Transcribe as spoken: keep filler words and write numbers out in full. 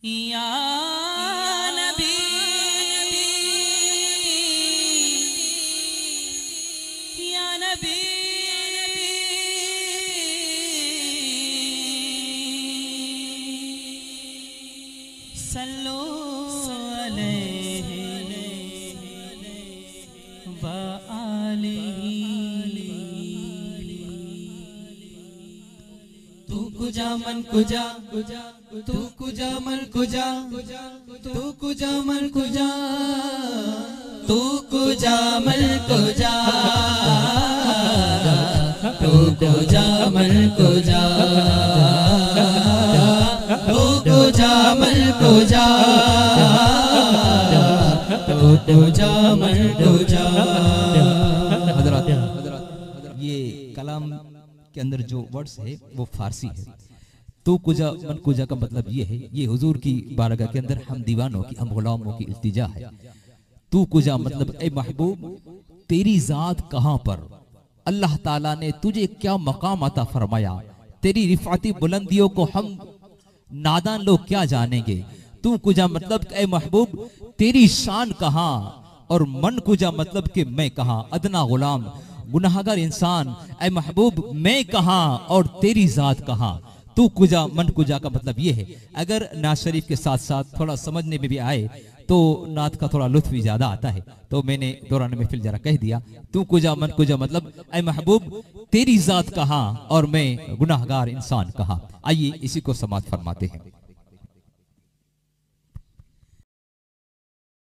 या नबी या नबी सल्लो अलैहि व आलिही। तू कुजा मन कुजा तू कुजा मन कुजा तू कुजा मन कुजा तू कुजा मन कुजा तू कुजा मन कुजा तू कुजा मन कुजा तू कुजा मन कुजा। हज़रात, ये कलाम के अंदर जो वर्ड्स है वो फारसी है। तो कुजा मन कुजा का मतलब ये है, ये हुजूर की बारगाह के अंदर हम दीवानों की, हम गुलामों की इल्तिजा है। तू कुजा मतलब ए महबूब तेरी जात कहां पर, अल्लाह ताला ने तुझे क्या मकाम अता फरमाया, तेरी रिफाती बुलंदियों को हम नादान लोग क्या जानेंगे। तू कुजा मतलब ए महबूब तेरी शान कहां, और मन कुजा मतलब कि मैं कहां, अदना गुलाम गुनाहगार इंसान, ऐ महबूब मैं कहां और तेरी जात कहां। तू कुजा मन कुजा का मतलब ये है। अगर नात शरीफ के साथ साथ थोड़ा समझने में भी आए तो नात का थोड़ा लुत्फ भी ज्यादा आता है, तो मैंने दौरान महफिल जरा कह दिया। तू कुजा मन कुजा मतलब ऐ महबूब तेरी जात कहां और मैं गुनाहगार इंसान कहां। आइए इसी को समाप्त फरमाते हैं।